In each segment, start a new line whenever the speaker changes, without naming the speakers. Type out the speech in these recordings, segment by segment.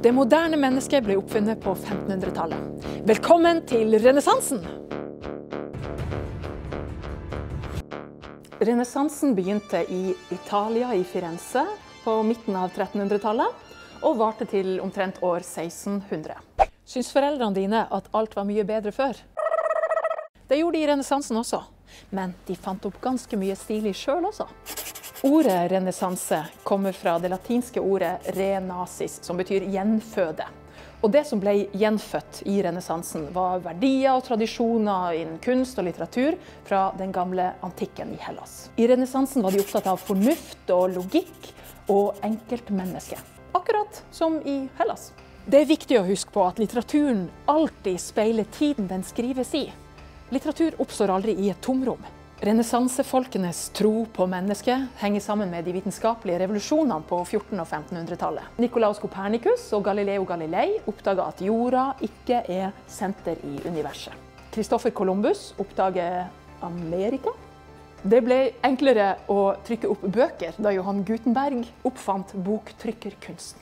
Det moderne mennesket ble oppfunnet på 1500-tallet. Velkommen til renessansen! Renessansen begynte i Italia, i Firenze, på midten av 1300-tallet og varte til omtrent år 1600. Syns foreldrene dine at alt var mye bedre før? Det gjorde de i renessansen også, men de fant opp ganske mye stilig selv også. Ordet renessanse kommer fra det latinske ordet renasis, som betyr gjenføde. Og det som ble gjenfødt i renessansen var verdier og tradisjoner innen kunst og litteratur fra den gamle antikken i Hellas. I renessansen var de opptatt av fornuft og logikk og enkeltmenneske, akkurat som i Hellas. Det er viktig å huske på at litteraturen alltid speiler tiden den skrives i. Litteratur oppstår aldri i et tomrom. Renessansefolkenes tro på mennesket henger sammen med de vitenskapelige revolusjonene på 1400- og 1500-tallet. Nicolaus Copernicus og Galileo Galilei oppdaget at jorda ikke er senter i universet. Christopher Columbus oppdaget Amerika. Det ble enklere å trykke opp bøker da Johan Gutenberg oppfant boktrykkerkunsten.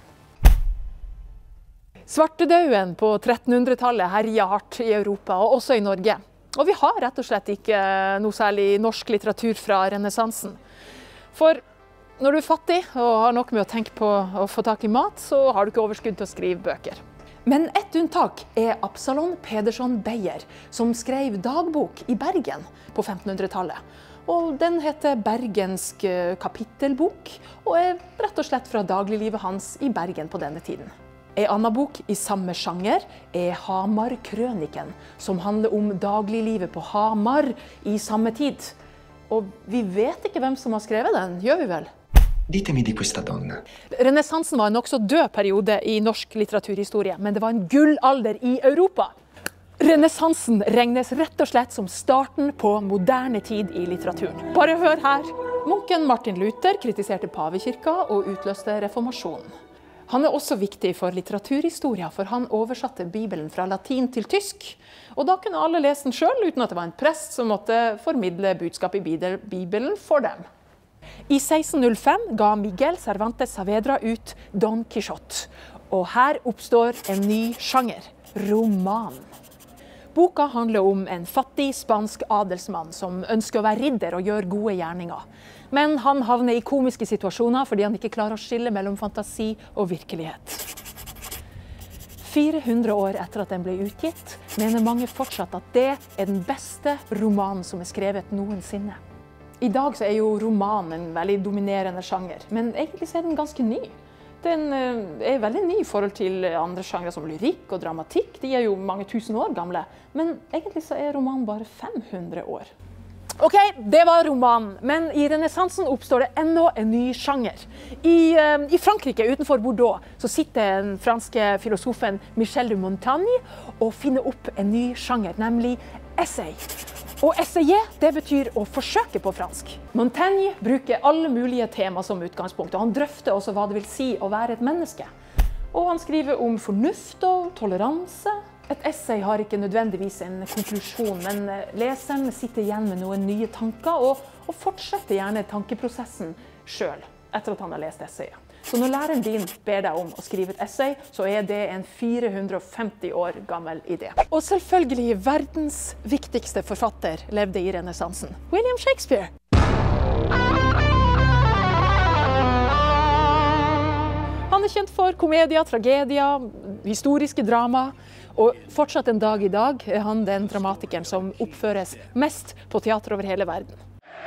Svartedauden på 1300-tallet herjet hardt i Europa, og også i Norge. Og vi har rett og slett ikke noe særlig norsk litteratur fra renessansen. For når du er fattig og har nok med å tenke på å få tak i mat, så har du ikke overskudd til å skrive bøker. Men ett unntak er Absalon Pederson Beyer, som skrev dagbok i Bergen på 1500-tallet. Og den heter Bergensk kapittelbok, og er rett og slett fra dagliglivet hans i Bergen på denne tiden. En annen bok i samme sjanger er Hamar-krøniken, som handler om dagliglivet på Hamar i samme tid. Og vi vet ikke hvem som har skrevet den, gjør vi vel?
Ditemi di questa donna.
Renessansen var en nokså død periode i norsk litteraturhistorie, men det var en gullalder i Europa. Renessansen regnes rett og slett som starten på moderne tid i litteraturen. Bare hør her. Munken Martin Luther kritiserte pavekirka og utløste reformasjonen. Han er også viktig for litteraturhistoria, for han oversatte Bibelen fra latin til tysk. Og da kunne alle lese den selv, uten at det var en prest som måtte formidle budskap i Bibelen for dem. I 1605 ga Miguel Cervantes Saavedra ut Don Quixote. Og her oppstår en ny sjanger, roman. Boka handler om en fattig spansk adelsmann som ønsker å være ridder og gjøre gode gjerninger. Men han havner i komiske situasjoner fordi han ikke klarer å skille mellom fantasi og virkelighet. 400 år etter at den ble utgitt, mener mange fortsatt at det er den beste romanen som er skrevet noensinne. I dag så er jo roman en veldig dominerende sjanger, men egentlig så er den ganske ny. Den er veldig ny i forhold til andre sjangre som lyrikk og dramatikk. De er jo mange tusen år gamle, men egentlig så er romanen bare 500 år. Ok, det var romanen, men i renessansen oppstår det enda en ny sjanger. I Frankrike, utenfor Bordeaux, så sitter den franske filosofen Michel de Montaigne og finner opp en ny sjanger, nemlig essay. Og essayer, det betyr å forsøke på fransk. Montaigne bruker alle mulige tema som utgangspunkt, og han drøfter også hva det vil si å være et menneske. Og han skriver om fornuft og toleranse. Et essay har ikke nødvendigvis en konklusjon, men leseren sitter igjen med noen nye tanker og fortsetter gjerne tankeprosessen selv, etter at han har lest essayet. Så når læreren din ber deg om å skrive et essay, så er det en 450 år gammel idé. Og selvfølgelig verdens viktigste forfatter levde i renessansen, William Shakespeare. Han er kjent for komedier, tragedier, historiske drama, og fortsatt en dag i dag er han den dramatikeren som oppføres mest på teater over hele verden.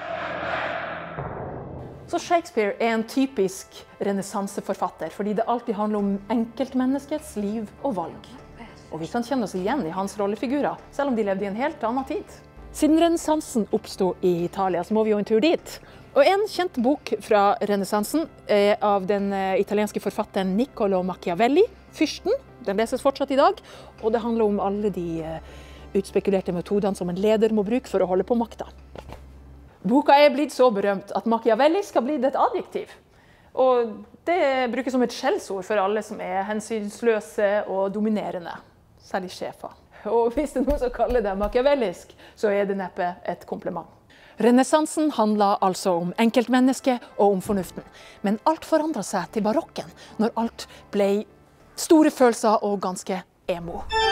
Så Shakespeare er en typisk renessanseforfatter, fordi det alltid handler om enkeltmenneskets liv og valg. Og vi kan kjenne oss igjen i hans rollefigurer, selv om de levde i en helt annen tid. Siden renessansen oppstod i Italia, så må vi jo en tur dit. Og en kjent bok fra renessansen er av den italienske forfatteren Niccolo Machiavelli, Fyrsten. Den leses fortsatt i dag, og det handler om alle de utspekulerte metodene som en leder må bruke for å holde på makta. Boka er blitt så berømt at Machiavelli skal bli et adjektiv. Og det brukes som et skjellsord for alle som er hensynsløse og dominerende, særlig sjefer. Og hvis det er noen som kaller det machiavellisk, så er det neppe et kompliment. Renessansen handlet altså om enkeltmennesket og om fornuften. Men alt forandret seg til barokken, når alt ble Store følelser og ganske emo.